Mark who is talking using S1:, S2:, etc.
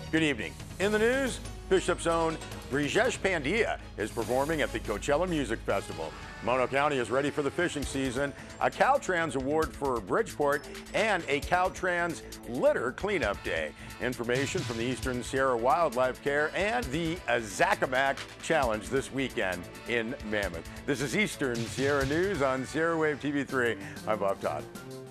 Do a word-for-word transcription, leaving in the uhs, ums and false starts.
S1: Good evening. In the news, Bishop's own Brijesh Pandya is performing at the Coachella Music Festival. Mono County is ready for the fishing season, a Caltrans award for Bridgeport, and a Caltrans litter cleanup day. Information from the Eastern Sierra Wildlife Care and the Zacamac Challenge this weekend in Mammoth. This is Eastern Sierra News on Sierra Wave T V three. I'm Bob Todd.